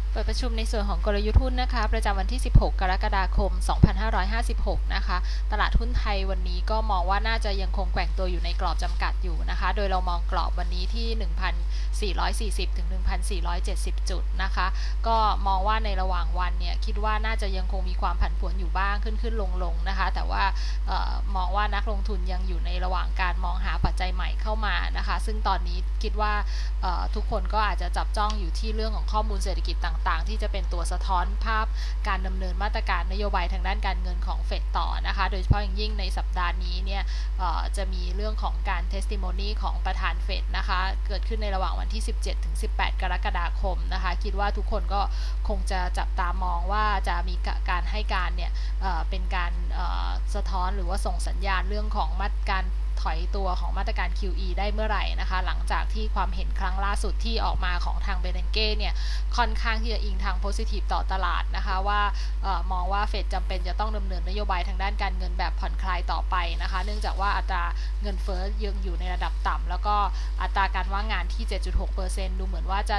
เปิดประชุมในส่วนของกลยุทธ์หุ้นนะคะประจำวันที่ 16 กรกฎาคม 2556 นะคะตลาดหุ้นไทยวันนี้ก็มองว่าน่าจะยังคงแกว่งตัวอยู่ในกรอบจำกัดอยู่นะคะโดยเรามองกรอบวันนี้ที่ 1,440 ถึง 1,470 จุดนะคะก็มองว่าในระหว่างวันเนี่ยคิดว่าน่าจะยังคงมีความผันผวนอยู่บ้างขึ้นลงนะคะแต่ว่ามองว่านักลงทุนยังอยู่ในระหว่างการมองหาปัจจัยใหม่เข้ามานะคะซึ่งตอนนี้คิดว่าทุกคนก็อาจจะจับจ้องอยู่ที่เรื่องของข้อมูลเศรษฐกิจต่างๆที่จะเป็นตัวสะท้อนภาพการดำเนินมาตรการนโยบายทางด้านการเงินของเฟดต่อนะคะโดยเฉพาะอย่างยิ่งในสัปดาห์นี้เนี่ยจะมีเรื่องของการ testimony ของประธานเฟดนะคะเกิดขึ้นในระหว่างวันที่ 17 ถึง 18 กรกฎาคมนะคะคิดว่าทุกคนก็คงจะจับตามองว่าจะมีการให้การเนี่ยเป็นการสะท้อนหรือว่าส่งสัญญาณเรื่องของมาตรการถอยตัวของมาตรการ QE ได้เมื่อไหร่นะคะหลังจากที่ความเห็นครั้งล่าสุดที่ออกมาของทางเบเนเก้เนี่ยค่อนข้างที่จะอิงทางโพซิทีฟต่อตลาดนะคะว่ามองว่าเฟดจำเป็นจะต้องดำเนินนโยบายทางด้านการเงินแบบผ่อนคลายต่อไปนะคะเนื่องจากว่าอัตราเงินเฟ้อยังอยู่ในระดับต่ำแล้วก็อัตราการว่างงานที่ 7.6% ดูเหมือนว่าจะ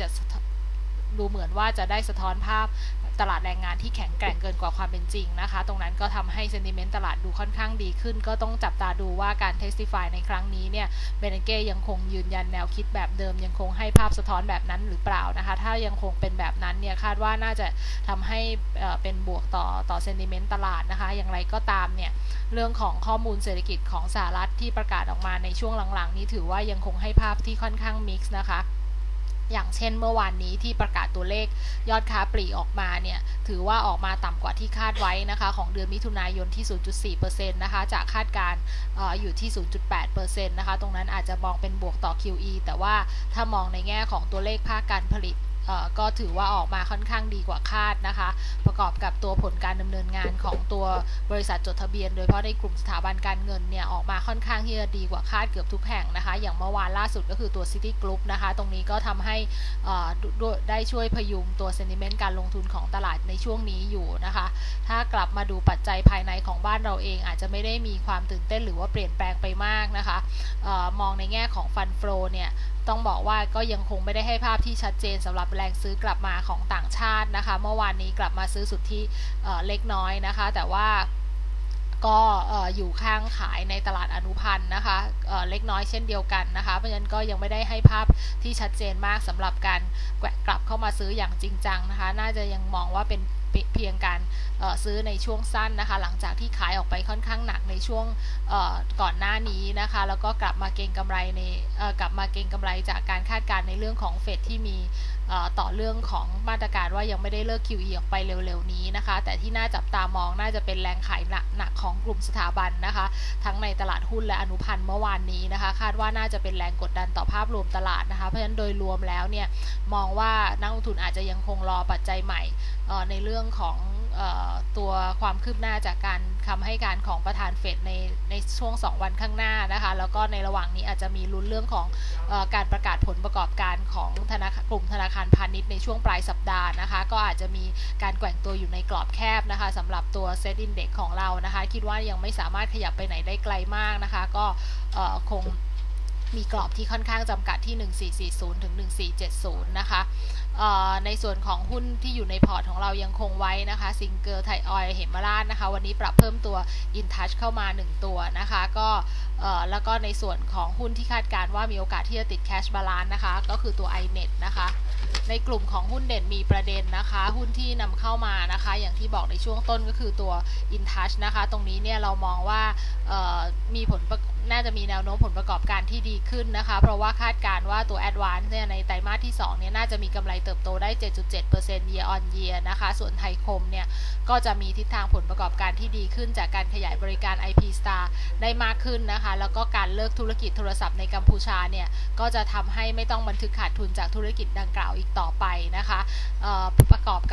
ได้สะท้อนภาพตลาดแรงงานที่แข็งแกร่งเกินกว่าความเป็นจริงนะคะตรงนั้นก็ทำให้เซนติเมนต์ตลาดดูค่อนข้างดีขึ้นก็ต้องจับตาดูว่าการ testify ในครั้งนี้เนี่ยเบเนเก้ยังคงยืนยันแนวคิดแบบเดิมยังคงให้ภาพสะท้อนแบบนั้นหรือเปล่านะคะถ้ายังคงเป็นแบบนั้นเนี่ยคาดว่าน่าจะทำให้เป็นบวกต่อเซนติเมนต์ตลาดนะคะอย่างไรก็ตามเนี่ยเรื่องของข้อมูลเศรษฐกิจของสหรัฐที่ประกาศออกมาในช่วงหลังๆนี้ถือว่ายังคงให้ภาพที่ค่อนข้างมิกซ์นะคะอย่างเช่นเมื่อวานนี้ที่ประกาศตัวเลขยอดค้าปลีกออกมาเนี่ยถือว่าออกมาต่ำกว่าที่คาดไว้นะคะของเดือนมิถุนายนที่ 0.4% นะคะจากคาดการอยู่ที่ 0.8% นะคะตรงนั้นอาจจะมองเป็นบวกต่อ QE แต่ว่าถ้ามองในแง่ของตัวเลขภาคการผลิตก็ถือว่าออกมาค่อนข้างดีกว่าคาดนะคะประกอบกับตัวผลการดำเนินงานของตัวบริษัทจดทะเบียนโดยเฉพาะในกลุ่มสถาบันการเงินเนี่ยออกมาค่อนข้างที่จะดีกว่าคาดเกือบทุกแห่งนะคะอย่างเมื่อวานล่าสุดก็คือตัว City Group นะคะตรงนี้ก็ทำให้ได้ช่วยพยุงตัว sentiment การลงทุนของตลาดในช่วงนี้อยู่นะคะถ้ากลับมาดูปัจจัยภายในของบ้านเราเองอาจจะไม่ได้มีความตื่นเต้นหรือว่าเปลี่ยนแปลงไปมากนะคะมองในแง่ของ Fund Flow เนี่ยต้องบอกว่าก็ยังคงไม่ได้ให้ภาพที่ชัดเจนสำหรับแรงซื้อกลับมาของต่างชาตินะคะเมื่อวานนี้กลับมาซื้อสุทธิเล็กน้อยนะคะแต่ว่าก็อยู่ข้างขายในตลาดอนุพันธ์นะคะเล็กน้อยเช่นเดียวกันนะคะเพราะฉะนั้นก็ยังไม่ได้ให้ภาพที่ชัดเจนมากสำหรับการกลับเข้ามาซื้ออย่างจริงจังนะคะน่าจะยังมองว่าเป็นเพียงการซื้อในช่วงสั้นนะคะหลังจากที่ขายออกไปค่อนข้างหนักในช่วงก่อนหน้านี้นะคะแล้วก็กลับมาเก็งกำไรจากการคาดการณ์ในเรื่องของเฟดที่มีต่อเรื่องของมาตรการว่ายังไม่ได้เลิก QE ออกไปเร็วๆนี้นะคะแต่ที่น่าจับตามองน่าจะเป็นแรงขายหนักของกลุ่มสถาบันนะคะทั้งในตลาดหุ้นและอนุพันธ์เมื่อวานนี้นะคะคาดว่าน่าจะเป็นแรงกดดันต่อภาพรวมตลาดนะคะเพราะฉะนั้นโดยรวมแล้วเนี่ยมองว่านักลงทุนอาจจะยังคงรอปัจจัยใหม่ในเรื่องของตัวความคืบหน้าจากการคำให้การของประธานเฟดในช่วง2วันข้างหน้านะคะแล้วก็ในระหว่างนี้อาจจะมีลุ้นเรื่องของการประกาศผลประกอบการของกลุ่มธนาคารพาณิชย์ในช่วงปลายสัปดาห์นะคะก็อาจจะมีการแกว่งตัวอยู่ในกรอบแคบนะคะสำหรับตัวเซ็ตอินเด็กซ์ของเรานะคะคิดว่ายังไม่สามารถขยับไปไหนได้ไกลมากนะคะก็คงมีกรอบที่ค่อนข้างจำกัดที่ 1440 ถึง 1470 นะคะในส่วนของหุ้นที่อยู่ในพอร์ตของเรายังคงไว้นะคะซิงเกิลไทยออยล์เหมราชนะคะวันนี้ปรับเพิ่มตัว InTouch เข้ามา1ตัวนะคะก็แล้วก็ในส่วนของหุ้นที่คาดการว่ามีโอกาสที่จะติด Cash Balance นะคะก็คือตัว iNet นะคะในกลุ่มของหุ้นเด่นมีประเด็นนะคะหุ้นที่นำเข้ามานะคะอย่างที่บอกในช่วงต้นก็คือตัว InTouch นะคะตรงนี้เนี่ยเรามองว่ามีน่าจะมีแนวโน้มผลประกอบการที่ดีขึ้นนะคะเพราะว่าคาดการว่าตัว Advance เนี่ยในไตรมาสที่2เนี่ยน่าจะมีกำไรเติบโตได้ 7.7% year on year นะคะส่วนไทยคมเนี่ยก็จะมีทิศทางผลประกอบการที่ดีขึ้นจากการขยายบริการ IP Star ได้มากขึ้นนะคะแล้วก็การเลิกธุรกิจโทรศัพท์ในกัมพูชาเนี่ยก็จะทำให้ไม่ต้องบันทึกขาดทุนจากธุรกิจดังกล่าวอีกต่อไปนะคะประกอบกับการที่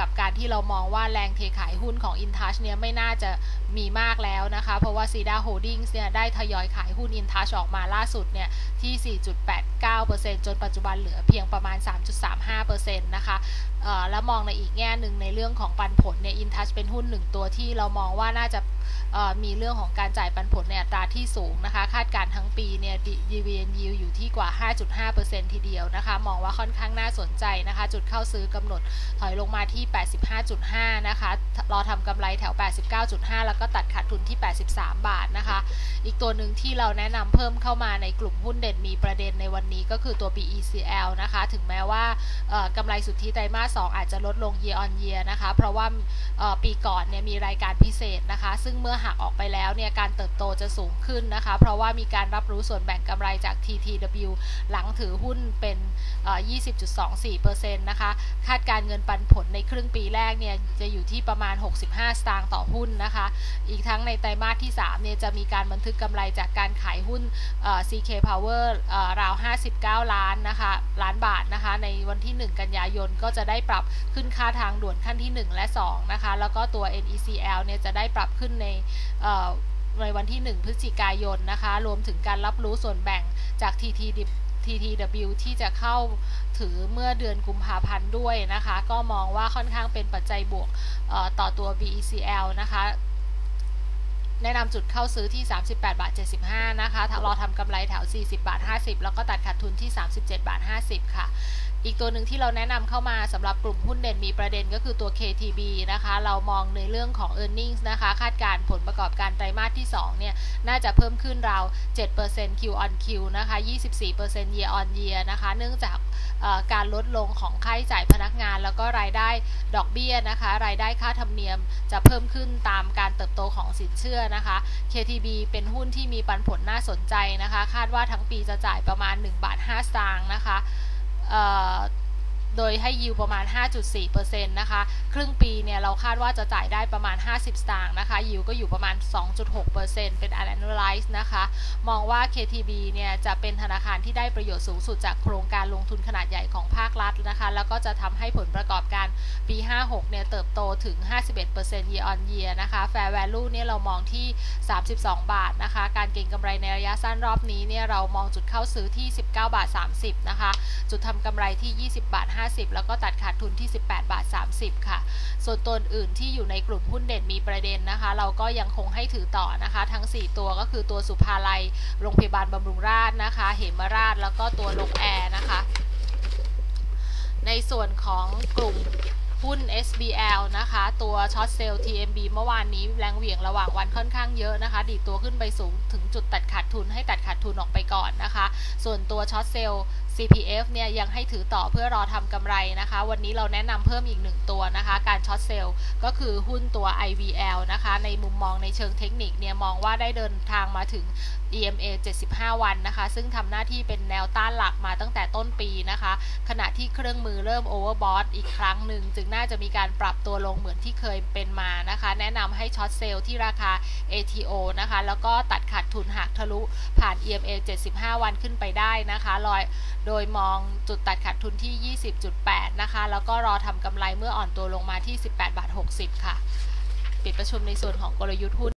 ที่เรามองว่าแรงเทขายหุ้นของ InTouch เนี่ยไม่น่าจะมีมากแล้วนะคะเพราะว่า Cedar Holdings เนี่ยได้ทยอยขายหุ้น InTouch ออกมาล่าสุดเนี่ยที่ 4.89% จนปัจจุบันเหลือเพียงประมาณ 3.35% นะคะแล้วมองในอีกแง่หนึ่งในเรื่องของปันผลเนี่ย InTouch เป็นหุ้นหนึ่งตัวที่เรามองว่าน่าจะมีเรื่องของการจ่ายปันผลในอัตราที่สูงนะคะคาดการทั้งปีเนี่ย Dividend Yield อยู่ที่กว่า 5.5% ทีเดียวนะคะมองว่าค่อนข้างน่าสนใจนะคะจุดเข้าซื้อกำหนดถอยลงมาที่ 85.5 นะคะรอทำกำไรแถว 89.5 แล้วก็ตัดขาดทุนที่ 83 บาทนะคะอีกตัวหนึ่งที่เราแนะนำเพิ่มเข้ามาในกลุ่มหุ้นเด่นมีประเด็นในวันนี้ก็คือตัว BECL นะคะถึงแม้ว่ากำไรสุทธิไตรมาส 2อาจจะลดลง year on year นะคะเพราะว่าปีก่อนเนี่ยมีรายการพิเศษนะคะซึ่งเมื่อหักออกไปแล้วเนี่ยการเติบโตจะสูงขึ้นนะคะเพราะว่ามีการรับรู้ส่วนแบ่งกำไรจาก TTW หลังถือหุ้นเป็น20.24% นะคะคาดการเงินปันผลในครึ่งปีแรกเนี่ยจะอยู่ที่ประมาณ65 สตางค์ต่อหุ้นนะคะอีกทั้งในไตรมาสที่3เนี่ยจะมีการบันทึกกำไรจากการขายหุ้นCK Power ราว59 ล้านนะคะล้านบาทนะคะในวันที่1กันยายนก็จะได้ปรับขึ้นค่าทางด่วนขั้นที่1และ2นะคะแล้วก็ตัว NECL เนี่ยจะได้ปรับขึ้นในวันที่1พฤศจิกายนนะคะรวมถึงการรับรู้ส่วนแบ่งจาก TTW ที่จะเข้าถือเมื่อเดือนกุมภาพันธ์ด้วยนะคะก็มองว่าค่อนข้างเป็นปัจจัยบวกต่อตัว BECL นะคะแนะนำจุดเข้าซื้อที่ 38.75 นะคะรอทำกำไรแถว 40.50 แล้วก็ตัดขาดทุนที่ 37.50 ค่ะอีกตัวหนึ่งที่เราแนะนำเข้ามาสำหรับกลุ่มหุ้นเด่นมีประเด็นก็คือตัว KTB นะคะเรามองในเรื่องของ earnings นะคะคาดการผลประกอบการไตรมาสที่2เนี่ยน่าจะเพิ่มขึ้นราว 7% Q on Q นะคะ 24% year on year นะคะเนื่องจากการลดลงของค่าใช้จ่ายพนักงานแล้วก็รายได้ดอกเบี้ยนะคะรายได้ค่าธรรมเนียมจะเพิ่มขึ้นตามการเติบโตของสินเชื่อนะคะ KTB เป็นหุ้นที่มีปันผลน่าสนใจนะคะคาดว่าทั้งปีจะจ่ายประมาณ 1.5 สตางค์นะคะโดยให้ยิวประมาณ 5.4% นะคะครึ่งปีเนี่ยเราคาดว่าจะจ่ายได้ประมาณ50 สตางค์นะคะยิวก็อยู่ประมาณ 2.6% เป็น annualized นะคะมองว่า KTB เนี่ยจะเป็นธนาคารที่ได้ประโยชน์สูงสุดจากโครงการลงทุนขนาดใหญ่ของภาครัฐนะคะแล้วก็จะทำให้ผลประกอบการปี 56 เนี่ยเติบโตถึง 51% year on year นะคะ fair value เนี่ยเรามองที่32 บาทนะคะการเก็งกำไรในระยะสั้นรอบนี้เนี่ยเรามองจุดเข้าซื้อที่ 19.30 นะคะจุดทำกำไรที่ 20.50 แล้วก็ตัดขาดทุนที่ 18.30 ค่ะส่วนตัวอื่นที่อยู่ในกลุ่มหุ้นเด่นมีประเด็นนะคะเราก็ยังคงให้ถือต่อนะคะทั้ง4ตัวก็คือตัวสุภาลัยโรงพยาบาลบำรุงราษฎร์นะคะเหมราชแล้วก็ตัวลงแอร์นะคะในส่วนของกลุ่มหุ้น SBL นะคะตัวช็อตเซลล์ TMB เมื่อวานนี้แรงเหวี่ยงระหว่างวันค่อนข้างเยอะนะคะดีดตัวขึ้นไปสูงถึงจุดตัดขาดทุนให้ตัดขาดทุนออกไปก่อนนะคะส่วนตัวช็อตเซลล์ CPF เนี่ยยังให้ถือต่อเพื่อรอทำกำไรนะคะวันนี้เราแนะนำเพิ่มอีก1ตัวนะคะการช็อตเซลล์ก็คือหุ้นตัว IVL นะคะในมุมมองในเชิงเทคนิคเนี่ยมองว่าได้เดินทางมาถึง EMA 75 วันนะคะซึ่งทำหน้าที่เป็นแนวต้านหลักมาตั้งแต่ต้นปีนะคะขณะที่เครื่องมือเริ่มโอเวอร์บอทอีกครั้งหนึ่งจึงน่าจะมีการปรับตัวลงเหมือนที่เคยเป็นมานะคะแนะนำให้ช็อตเซลล์ที่ราคา ATO นะคะแล้วก็ตัดขาดทุนหากทะลุผ่าน EMA 75 วันขึ้นไปได้นะคะโดยมองจุดตัดขาดทุนที่ 20.8 นะคะแล้วก็รอทำกำไรเมื่ออ่อนตัวลงมาที่ 18.60 ค่ะปิดประชุมในส่วนของกลยุทธ์หุ้น